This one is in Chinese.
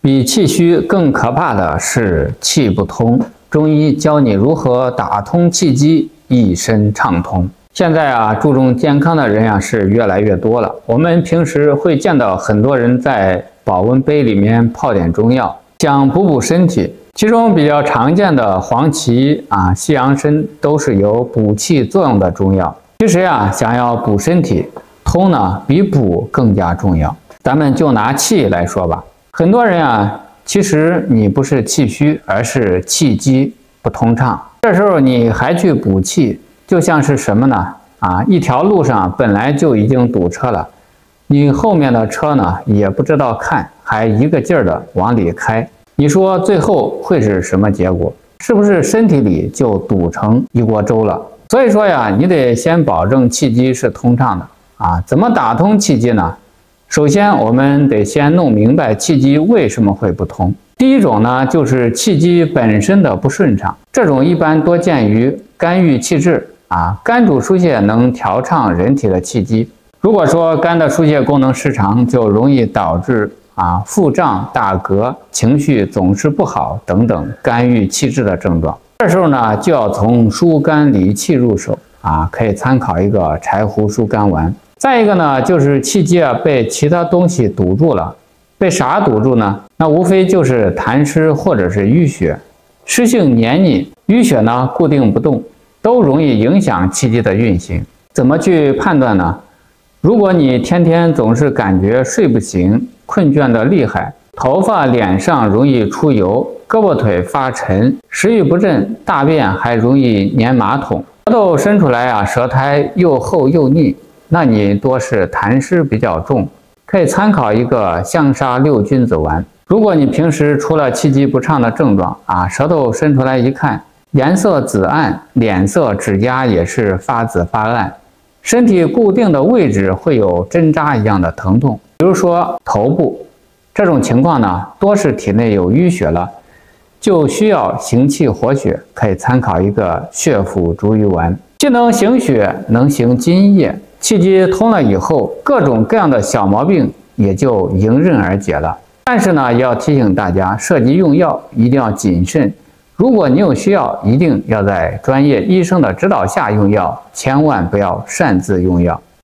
比气虚更可怕的是气不通。中医教你如何打通气机，一身畅通。现在啊，注重健康的人是越来越多了。我们平时会见到很多人在保温杯里面泡点中药，想补身体。其中比较常见的黄芪西洋参都是有补气作用的中药。其实想要补身体，通比补更加重要。咱们就拿气来说吧，很多人其实你不是气虚，而是气机不通畅。这时候你还去补气，就像是什么呢？一条路上本来就已经堵车了，你后面的车也不知道看，还一个劲儿的往里开。你说最后会是什么结果？是不是身体里就堵成一锅粥了？所以说你得先保证气机是通畅的怎么打通气机呢？首先我们得先弄明白气机为什么会不通。第一种呢，就是气机本身的不顺畅，这种一般多见于肝郁气滞肝主疏泄，能调畅人体的气机。如果说肝的疏泄功能失常，就容易导致腹胀、打嗝、情绪总是不好等等肝郁气滞的症状。这时候呢，就要从疏肝理气入手可以参考一个柴胡疏肝丸。再一个呢，就是气机被其他东西堵住了。被啥堵住呢？那无非就是痰湿或者是淤血，湿性黏腻，淤血呢固定不动，都容易影响气机的运行。怎么去判断呢？如果你天天总是感觉睡不醒，困倦的厉害，头发脸上容易出油，胳膊腿发沉，食欲不振，大便还容易粘马桶，舌头伸出来舌苔又厚又腻，那你多是痰湿比较重，可以参考一个香砂六君子丸。如果你平时除了气机不畅的症状舌头伸出来一看，颜色紫暗，脸色指甲也是发紫发暗，身体固定的位置会有针扎一样的疼痛，比如说头部，这种情况呢，多是体内有淤血了，就需要行气活血，可以参考一个血府逐瘀丸，既能行血，能行津液。气机通了以后，各种各样的小毛病也就迎刃而解了。但是呢，也要提醒大家，涉及用药一定要谨慎。如果你有需要，一定要在专业医生的指导下用药，千万不要擅自用药。